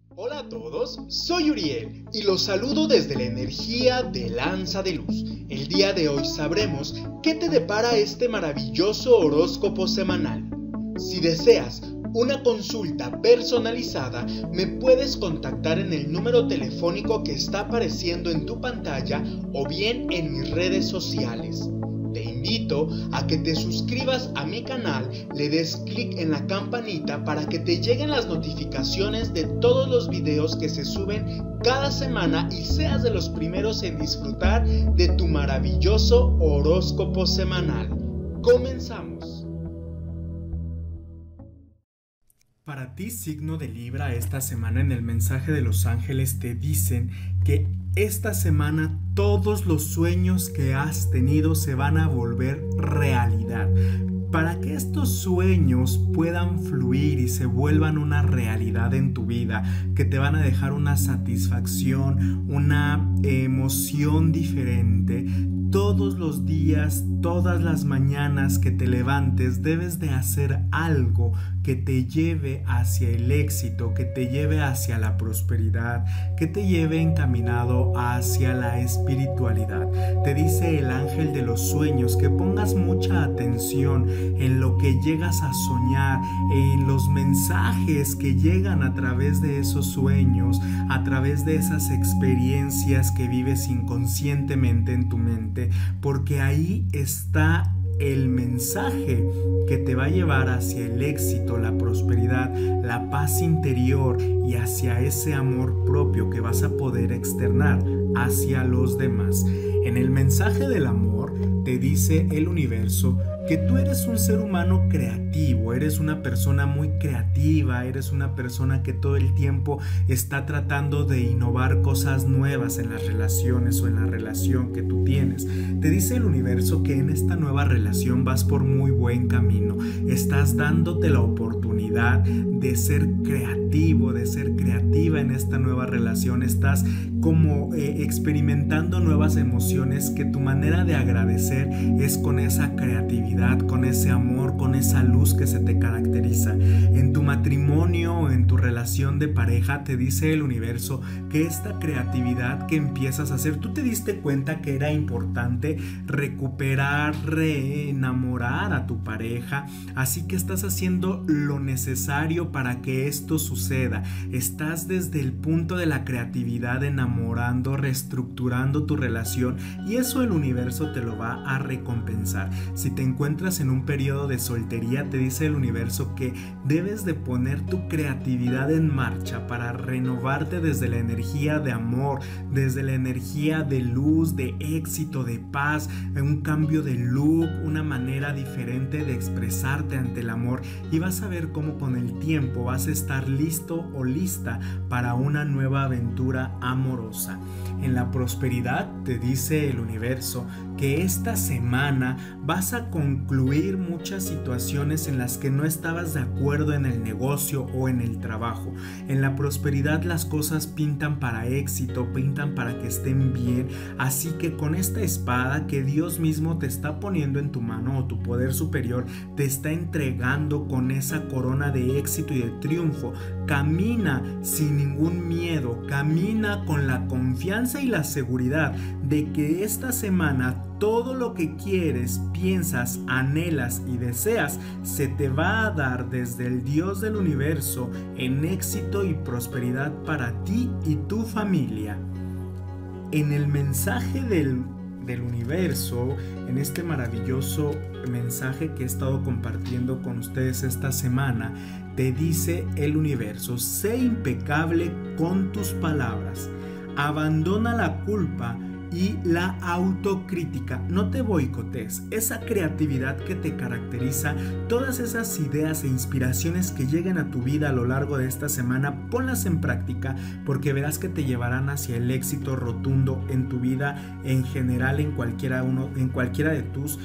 Hola a todos, soy Uriel y los saludo desde la energía de Lanza de Luz. El día de hoy sabremos qué te depara este maravilloso horóscopo semanal. Si deseas una consulta personalizada, me puedes contactar en el número telefónico que está apareciendo en tu pantalla o bien en mis redes sociales. Te invito a que te suscribas a mi canal, le des clic en la campanita para que te lleguen las notificaciones de todos los videos que se suben cada semana y seas de los primeros en disfrutar de tu maravilloso horóscopo semanal. Comenzamos. Para ti, signo de Libra, esta semana en el mensaje de los ángeles te dicen que esta semana todos los sueños que has tenido se van a volver realidad. Para que estos sueños puedan fluir y se vuelvan una realidad en tu vida, que te van a dejar una satisfacción, una emoción diferente, todos los días, todas las mañanas que te levantes, debes de hacer algo que te lleve hacia el éxito, que te lleve hacia la prosperidad, que te lleve encaminado hacia la espiritualidad. Te dice el ángel de los sueños que pongas mucha atención en lo que llegas a soñar, en los mensajes que llegan a través de esos sueños, a través de esas experiencias que vives inconscientemente en tu mente, porque ahí está el mensaje que te va a llevar hacia el éxito, la prosperidad, la paz interior y hacia ese amor propio que vas a poder externar hacia los demás. En el mensaje del amor te dice el universo que tú eres un ser humano creativo, eres una persona muy creativa, eres una persona que todo el tiempo está tratando de innovar cosas nuevas en las relaciones o en la relación que tú tienes. Te dice el universo que en esta nueva relación vas por muy buen camino, estás dándote la oportunidad de ser creativo, de ser creativa en esta nueva relación, estás como experimentando nuevas emociones que tu manera de agradecer es con esa creatividad, con ese amor, con esa luz que se te caracteriza. En tu matrimonio o en tu relación de pareja te dice el universo que esta creatividad que empiezas a hacer, tú te diste cuenta que era importante recuperar, reenamorar a tu pareja, así que estás haciendo lo necesario para que esto suceda. Estás desde el punto de la creatividad enamorando, reestructurando tu relación y eso el universo te lo va a recompensar. Si te encuentras en un periodo de soltería, te dice el universo que debes de poner tu creatividad en marcha para renovarte desde la energía de amor, desde la energía de luz, de éxito, de paz, un cambio de look, una manera diferente de expresarte ante el amor y vas a ver cómo con el tiempo vas a estar listo o lista para una nueva aventura amorosa. En la prosperidad te dice el universo que esta semana vas a concluir muchas situaciones en las que no estabas de acuerdo en el negocio o en el trabajo. En la prosperidad las cosas pintan para éxito, pintan para que estén bien, así que con esta espada que Dios mismo te está poniendo en tu mano o tu poder superior te está entregando con esa corona de éxito y de triunfo, camina sin ningún miedo, camina con la confianza y la seguridad de que esta semana todo lo que quieres, piensas, anhelas y deseas se te va a dar desde el Dios del universo en éxito y prosperidad para ti y tu familia. En el mensaje del universo, en este maravilloso mensaje que he estado compartiendo con ustedes esta semana, te dice el universo: sé impecable con tus palabras, abandona la culpa y la autocrítica, no te boicotees, esa creatividad que te caracteriza, todas esas ideas e inspiraciones que lleguen a tu vida a lo largo de esta semana, ponlas en práctica porque verás que te llevarán hacia el éxito rotundo en tu vida en general, en cualquiera de tus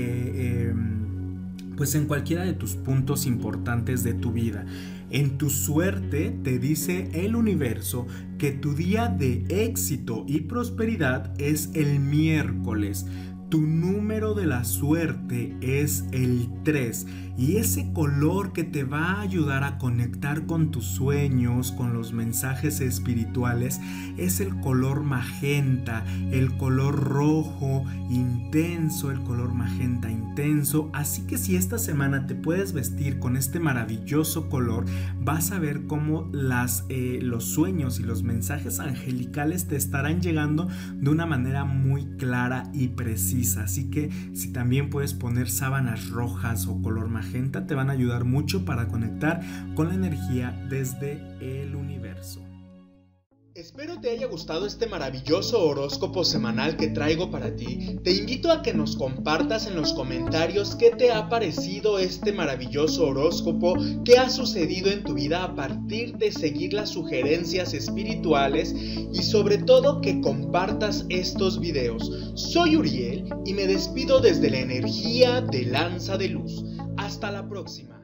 en cualquiera de tus puntos importantes de tu vida. En tu suerte te dice el universo que tu día de éxito y prosperidad es el miércoles. Tu número de la suerte es el 3 y ese color que te va a ayudar a conectar con tus sueños, con los mensajes espirituales, es el color magenta, el color rojo intenso, el color magenta intenso. Así que si esta semana te puedes vestir con este maravilloso color, vas a ver cómo los sueños y los mensajes angelicales te estarán llegando de una manera muy clara y precisa. Así que si también puedes poner sábanas rojas o color magenta, te van a ayudar mucho para conectar con la energía desde el universo. Espero te haya gustado este maravilloso horóscopo semanal que traigo para ti. Te invito a que nos compartas en los comentarios qué te ha parecido este maravilloso horóscopo, qué ha sucedido en tu vida a partir de seguir las sugerencias espirituales y sobre todo que compartas estos videos. Soy Uriel y me despido desde la energía de Lanza de Luz. Hasta la próxima.